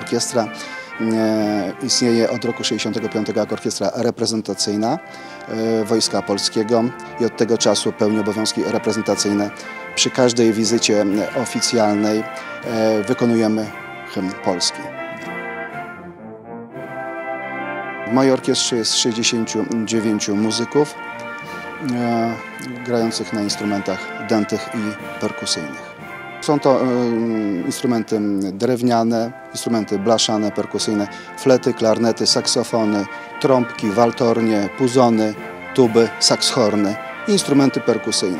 orkiestra istnieje od roku 1965 jako orkiestra reprezentacyjna Wojska Polskiego i od tego czasu pełni obowiązki reprezentacyjne. Przy każdej wizycie oficjalnej wykonujemy hymn polski. W mojej orkiestrze jest 69 muzyków grających na instrumentach dętych i perkusyjnych. Są to instrumenty drewniane, instrumenty blaszane, perkusyjne, flety, klarnety, saksofony, trąbki, waltornie, puzony, tuby, sakshorny i instrumenty perkusyjne.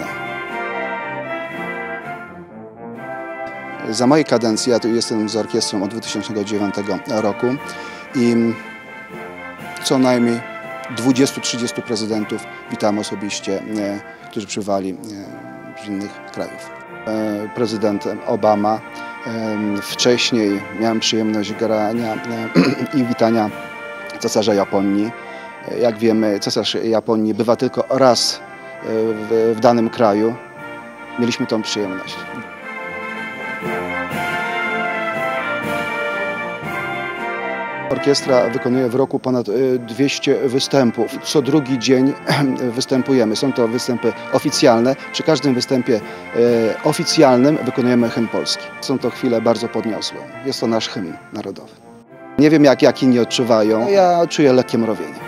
Za mojej kadencji, ja tu jestem z orkiestrą od 2009 roku i co najmniej 20-30 prezydentów witam osobiście, którzy przybywali z innych krajów. Prezydent Obama, wcześniej miałem przyjemność grania i witania cesarza Japonii. Jak wiemy, cesarz Japonii bywa tylko raz w danym kraju. Mieliśmy tą przyjemność. Orkiestra wykonuje w roku ponad 200 występów. Co drugi dzień występujemy. Są to występy oficjalne. Przy każdym występie oficjalnym wykonujemy hymn polski. Są to chwile bardzo podniosłe. Jest to nasz hymn narodowy. Nie wiem jak inni odczuwają. Ja czuję lekkie mrowienie.